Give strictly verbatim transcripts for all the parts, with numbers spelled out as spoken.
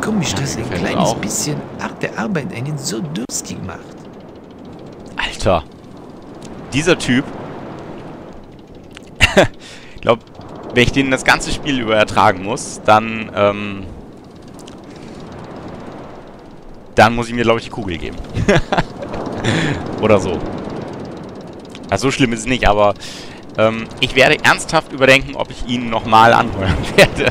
komisch, Ja, dass ein gefällt mir kleines auch. bisschen harte Arbeit einen so durstig macht. Alter. Dieser Typ. Ich glaube, wenn ich den das ganze Spiel über ertragen muss, dann, ähm... dann muss ich mir, glaube ich, die Kugel geben. Oder so. Also so schlimm ist es nicht, aber ähm, ich werde ernsthaft überdenken, ob ich ihn nochmal anheuern werde.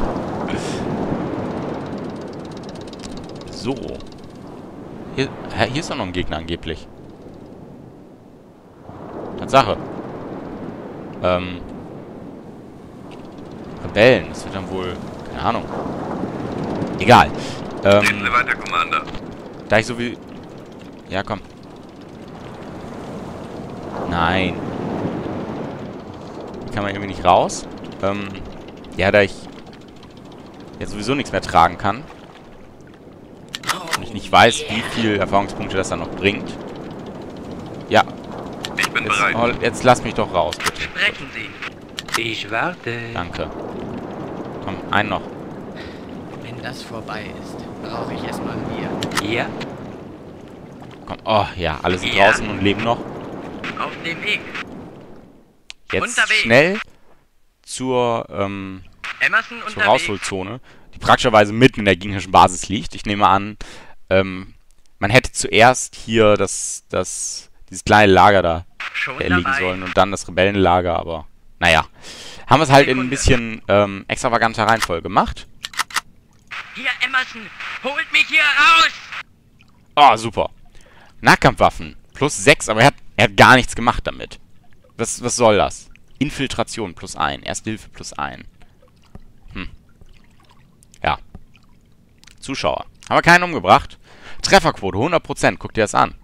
So. Hier, hä, hier ist doch noch ein Gegner angeblich. Tatsache. Ähm. Rebellen, das wird dann wohl... Keine Ahnung. Egal. Reden Ähm, Sie weiter, Commander. da ich so wie... Ja, komm. Nein. Kann man irgendwie nicht raus. Ähm, ja, da ich jetzt sowieso nichts mehr tragen kann. Und ich nicht weiß, wie viel Erfahrungspunkte das dann noch bringt. Ja. Ich bin Jetzt, bereit. oh, jetzt lass mich doch raus, bitte. Sprechen Sie. Ich warte. Danke. Komm, einen noch. Wenn das vorbei ist, brauche ich erstmal Bier. Ja, Komm. Oh, ja, alle sind Ja. draußen und leben noch. auf dem Weg. Jetzt Unterwegs. schnell zur, ähm, Emerson zur unterwegs. Rausholzone, die praktischerweise mitten in der gegnerischen Basis liegt. Ich nehme an, ähm, man hätte zuerst hier das, das, dieses kleine Lager da Schon erlegen dabei. sollen und dann das Rebellenlager, aber naja. Haben wir es halt in ein bisschen ähm, extravaganter Reihenfolge gemacht. Hier, Emerson, holt mich hier raus! Oh, super. Nahkampfwaffen. Plus sechs, aber er hat, er hat gar nichts gemacht damit. Was, was soll das? Infiltration plus ein. Erste Hilfe plus ein. Hm. Ja. Zuschauer. Haben wir keinen umgebracht. Trefferquote hundert Prozent. Guck dir das an.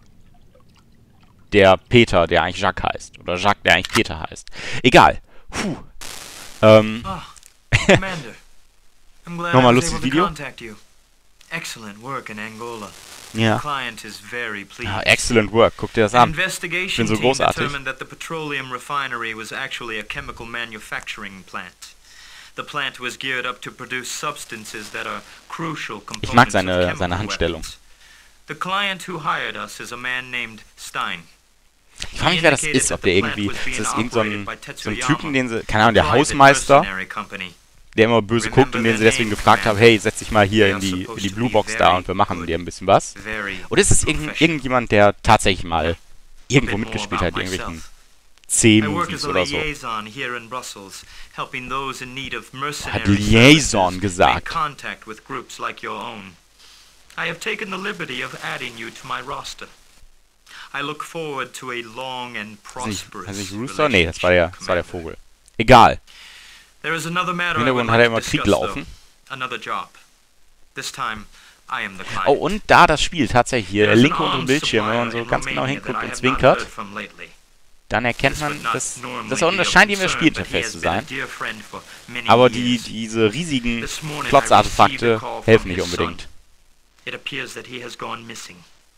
Der Peter, der eigentlich Jacques heißt. Oder Jacques, der eigentlich Peter heißt. Egal. Puh. Ähm. Oh, Commander. I'm glad Nochmal I was lustiges able to Video? contact you. Excellent work in Angola. Ja. The client is very pleased. Ah, excellent work. Guck dir das An an. investigation Ich bin so team großartig. determined that the petroleum refinery was actually a chemical manufacturing plant. The plant was geared up to produce substances that are crucial components Ich mag seine- of chemical seine Handstellung. weapons. The client who hired us is a man named Stein. Ich frage mich, wer das ist. Ob der irgendwie... Ist das irgend so ein, so ein Typen, den sie... Keine Ahnung, der Hausmeister, der immer böse guckt und den sie deswegen gefragt haben, hey, setz dich mal hier in die, in die Blue Box da und wir machen mit dir ein bisschen was. Oder ist es irgend, irgendjemand, der tatsächlich mal irgendwo mitgespielt hat, in irgendwelchen C-Movies oder so? Hat Liaison gesagt. Contact with groups like your own. I have taken the liberty of adding you to my roster. I look forward to a long and Ist nicht, prosperous heißt nicht Rooster? Nee, das war der, relationship, das war der Commander. Vogel. Egal. There is another matter Im I would Hintergrund hat er like to immer Krieg discuss, laufen. though. Another job. This time I am the client. Oh, und da das Spiel tatsächlich hier, der There's linke an untere arms Bildschirm, wenn man supplier so in ganz genau Romania hinguckt that I und have not zwinkert, heard from lately. dann erkennt This man, would not dass, normally dass er be das of scheint ihm das concern, but he Spielinterface has zu been a sein. dear friend for many Aber die, years. diese riesigen This morning I Klotzartefakte received a call helfen from nicht his unbedingt. son. It appears that he has gone missing.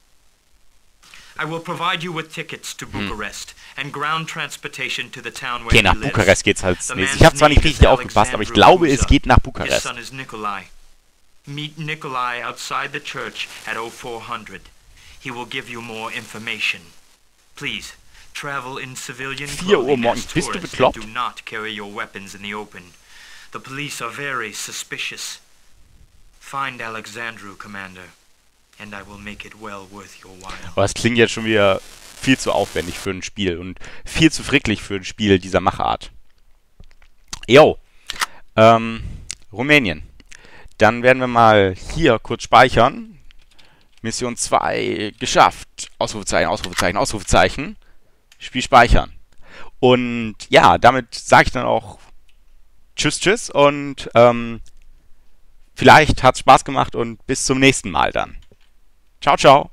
I will provide you with tickets to Bucharest and ground transportation to the town where Okay, he nach lives. Bukarest geht's halt The nächstes. man's Ich habe zwar nicht name is richtig aufgepasst, aber ich Alexandru glaube, es Guza. geht nach His Bukarest. son is Nikolai. Meet Nikolai outside the church at oh four hundred. He will give you more information. Please, travel in civilian vier Uhr clothing morgens. as Bist du tourists bekloppt? and do not carry your weapons in the open. The police are very suspicious. Find Alexandru, Commander, and I will make it well worth your while. Aber es klingt jetzt schon wieder viel zu aufwendig für ein Spiel und viel zu fricklich für ein Spiel dieser Machart. Jo. Ähm, Rumänien. Dann werden wir mal hier kurz speichern. Mission zwei geschafft. Ausrufezeichen, Ausrufezeichen, Ausrufezeichen. Spiel speichern. Und ja, damit sage ich dann auch Tschüss, Tschüss und ähm, vielleicht hat es Spaß gemacht und bis zum nächsten Mal dann. Ciao, ciao.